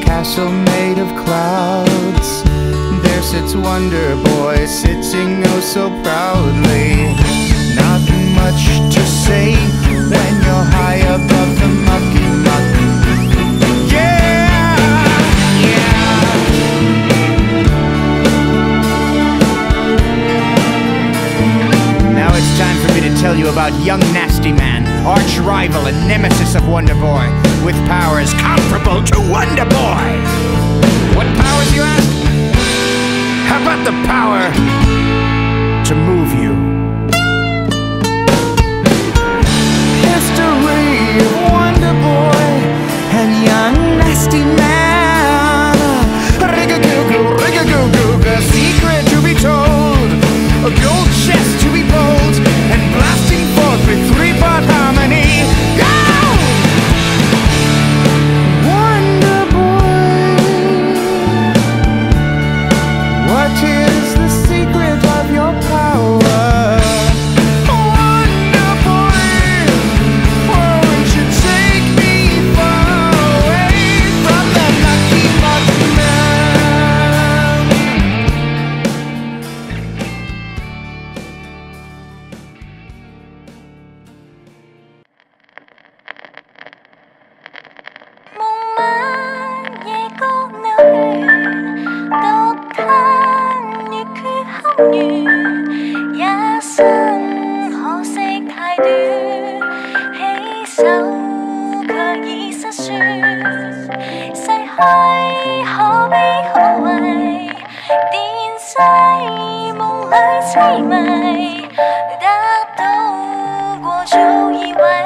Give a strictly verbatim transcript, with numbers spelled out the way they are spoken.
castle made of clouds. There sits WonderBoy, sitting oh so proudly. Not much to say when you're high above the mucky muck. Yeah, yeah. Now it's time for me to tell you about young Nasty Man, arch rival and nemesis of WonderBoy, with powers comparable to WonderBoy. What powers, you ask? How about the power to move you? History of WonderBoy and young Nasty Man. Rig-a-goo-goo, rig-a-goo-goo, a secret to be told, a gold chest to be bold, and blasting forth with three-part harmony. Go! What is the secret of your power? WonderBoy, won't you take me far away from the lucky muck man? 夢晚夜歌鳥語嘆月缺堪圓，一生可惜太短，起手卻已失算，逝去可悲可畏，電細夢裏凄迷，得到過早以為。